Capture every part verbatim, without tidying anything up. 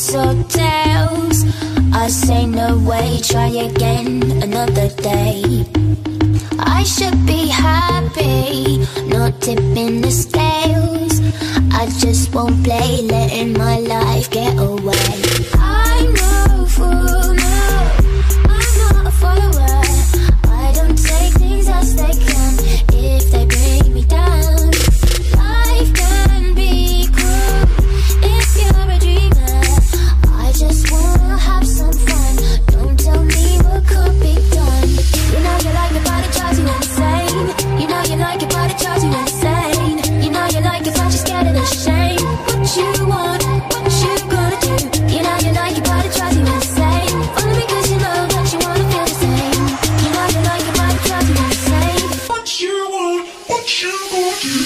hotels. I say no way, try again another day. I should be happy, not tipping the scales. I just won't play, letting my life get away. I'm no fool, no, I'm not a follower. I don't take things as they come, if they bring me down. Life can be cruel if you're a dreamer. I just wanna have some fun, don't tell me what could be done. You know you like it, but it drives you insane. You know you like it, but it drives you insane. You know you like it, but you're scared of the shame. What you want, what you gonna do? You know you like it, but it drives you insane. Only because you know that you wanna feel the same. You know you like it, but it drives you insane. What you want, what you gonna do?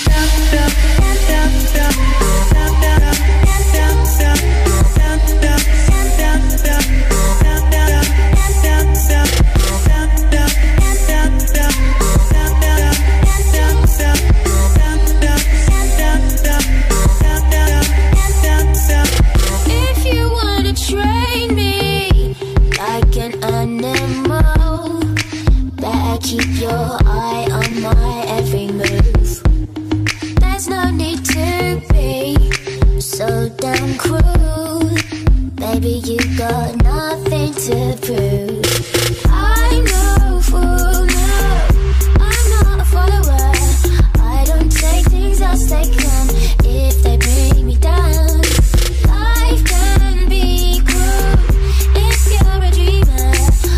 If you wanna train me like an animal, better keep your eye on my every move. There's no need to be so damn cruel. Baby, you got nothing to prove. I'm no fool, no, I'm not a follower. I don't take things as they come, if they bring me down. Life can be cruel if you're a dreamer.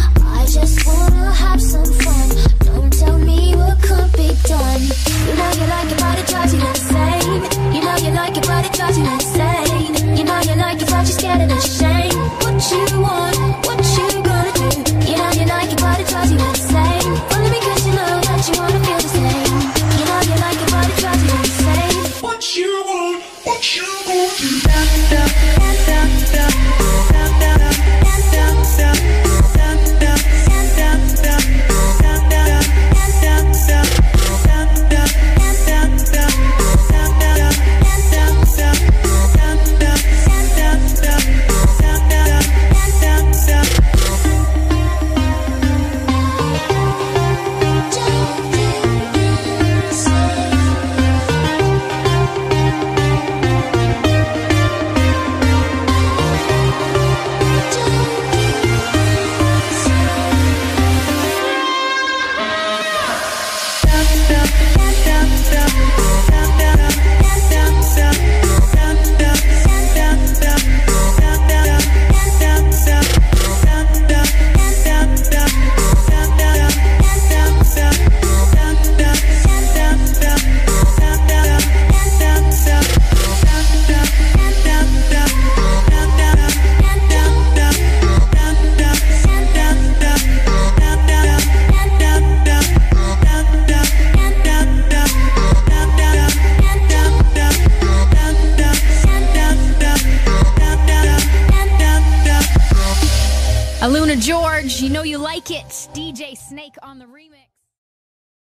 I just wanna have some fun, don't tell me what could be done. You know you like it, but it drives you insane. You know you like it, but it drives you insane. You know you like it, but you're scared of the shame. What you want, what you gonna do? You know you like it, but it drives you insane. Only because you know that you wanna feel the same. You know you like it, but it drives you insane. What you want, what you gonna do? Aluna George, you know you like it. D J Snake on the remix.